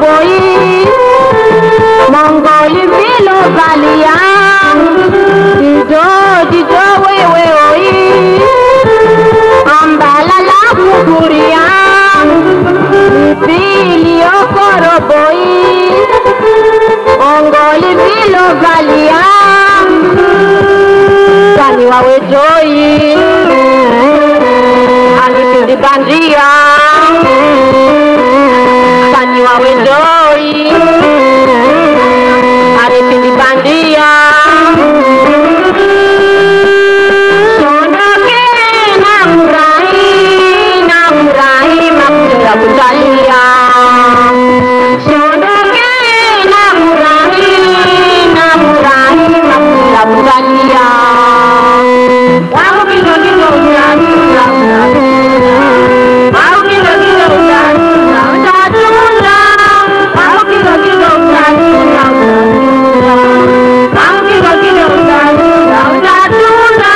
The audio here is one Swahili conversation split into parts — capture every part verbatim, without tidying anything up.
boy Mongoli vilo valia Dido dido wewe oi Ambala la kukuria Bili okoro boy Mongoli vilo valia Kani wawe joy Anipindi bandia Kani wawe joy Anipindi bandia Sondoke namurai Namurai makuja kutalia Sondoke namurai Namurai makuja kutalia Wangu kilo kilo ujani Wangu kilo kilo ujani Utatunda Wangu kilo kilo ujani Wangu kilo kilo ujani Utatunda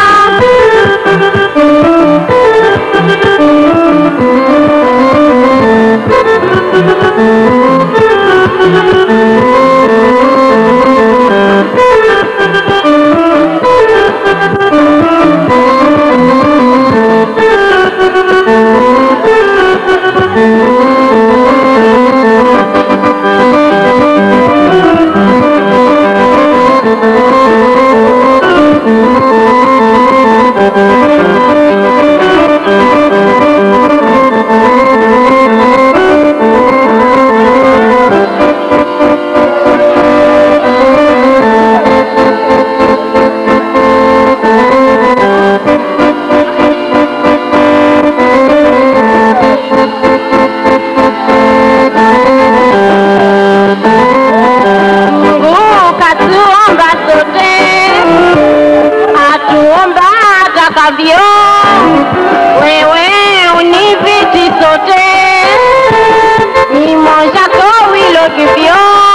wewe univiti sote ni moja kowilo kivyo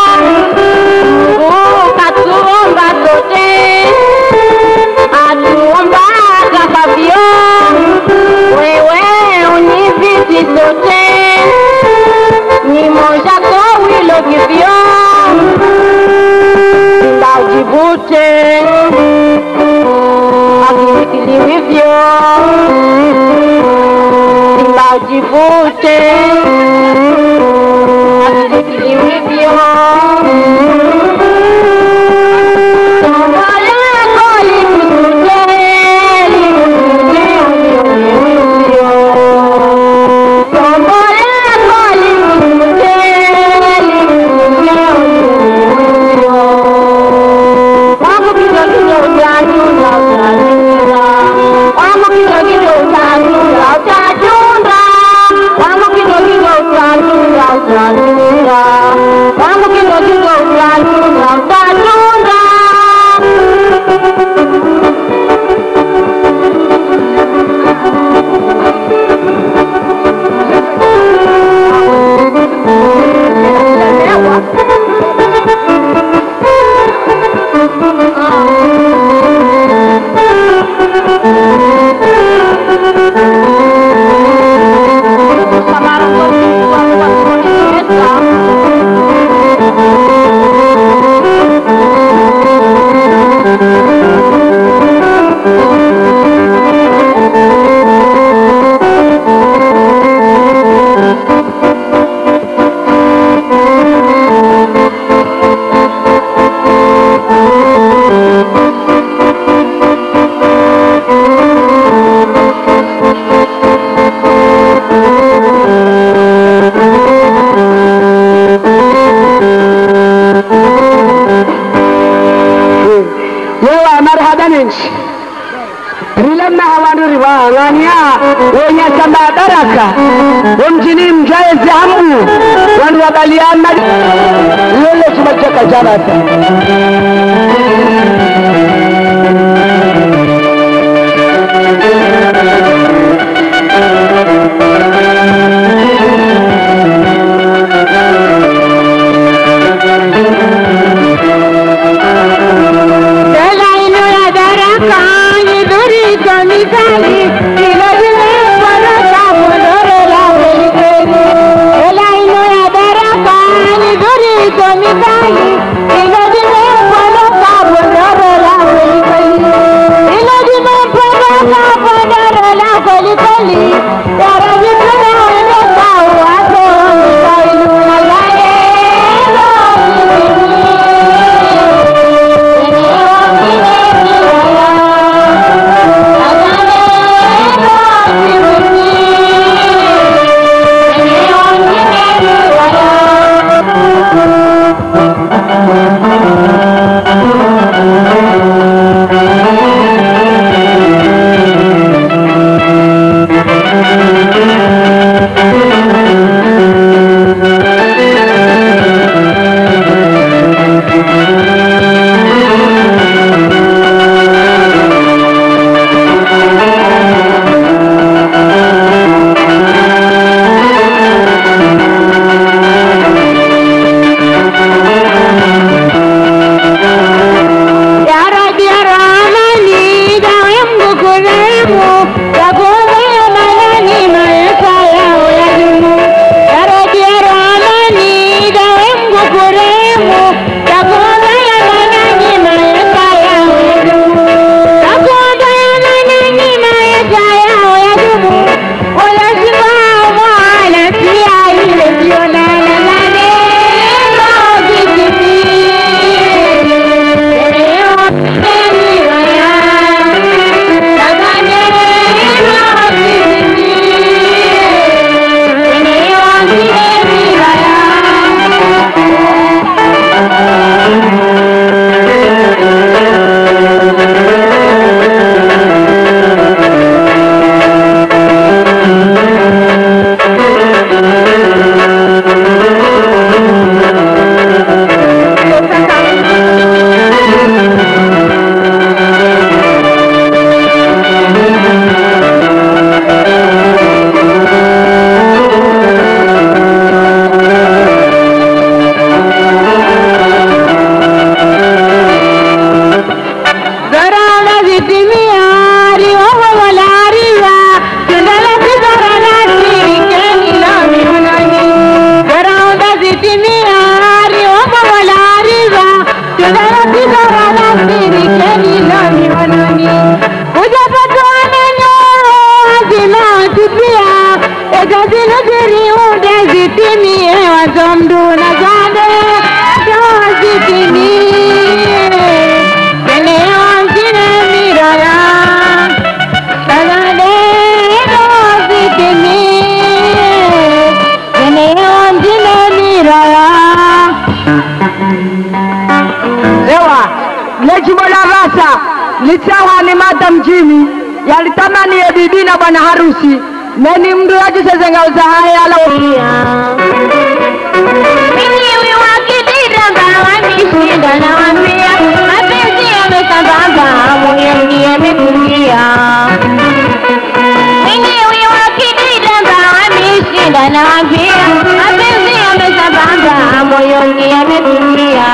Mungu katuomba sote atuomba takavyo wewe univiti sote ni moja kowilo kivyo ndaujibute Akilivyo Simajivute Akilivyo Somala koli kusute Limute Limute Somala koli kusute Limute Wangu kilo kilo ujani ujani Wangu kilo kilo utanura, utajunda Wangu kilo kilo utanura, utajunda Wangu kilo kilo utanura, utajunda Rilema hawanu riwangania wenye samba daraka wamjini mjaezi hamu wanu wabaliana lele tumachaka jarata Ela ziri ude zitimie wazomdu na zade do zitimie keneo zine miraya zade do zitimie keneo zine miraya. Ewa lejimbo la rasa litawa ni mada mjini yalitamani ya bibi na bwana harusi nani mdu waji sezenga uzahaya ala Mimi wakidira bawani shinda na wambia mapenzi yamesambamba moyoni yametulia. Mimi wakidira bawani shinda na wambia mapenzi yamesambamba moyoni yametulia.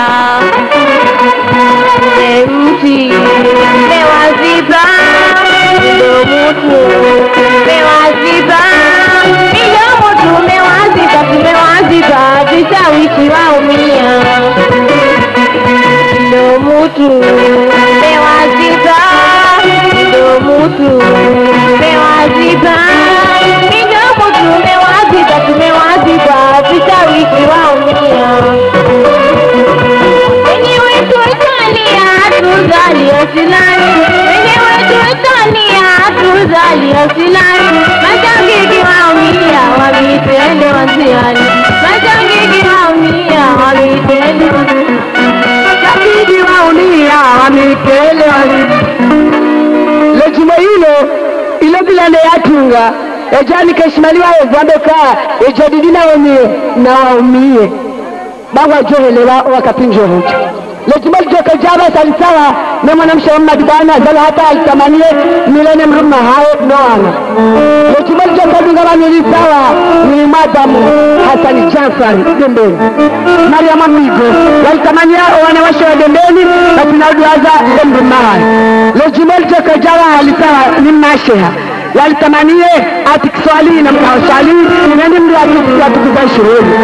Mti mewaziba ndo mutu mewaziba ndo mutu mewaziba tumewaziba vishawishi waumia ndo mutu mewaziba ndo mutu mewaziba ndo mutu mewaziba tumewaziba vishawishi waumia. Tuzali asilani, wenyewe tutania, tuzali asilani. Majangigi waumia, walitende wasiani. Majangigi waumia, walitende wasiani. Majangigi waumia, walitende wasiani. Lejimo hilo, ilo bila ne yatunga. Ejani keshimaliwa ezadoka, ejadidina wenye na waumie. Bawa johelewa wakapinjo hoja. Lejimali joka jaba salisawa na mwanamsha wa madibana zala hata alitamanie milene mruma hae noana. Lejimali joka dungama nilisawa ni madamu Hassan Jafari dembeni Mariama Migo walitamania wanawasha wa dembeni na tunaduaza mruma hae. Lejimali joka jaba alisawa ni masheha walitamanie ati Kiswahili na mkawashali nani mdu atukuza atukuza shironi.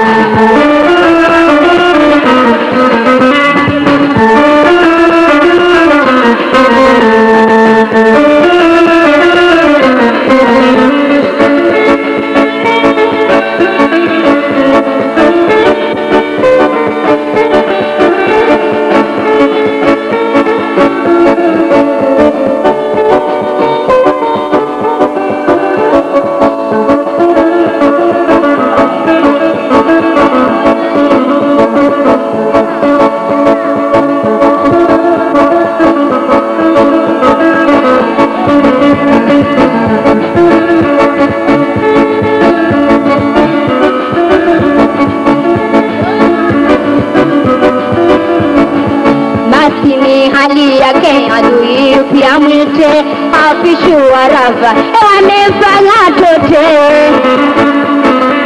hali yake adui pia mwite afishua rafa wamefanya tote.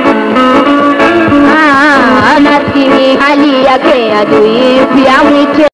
Ah, maskini hali yake adui pia mwite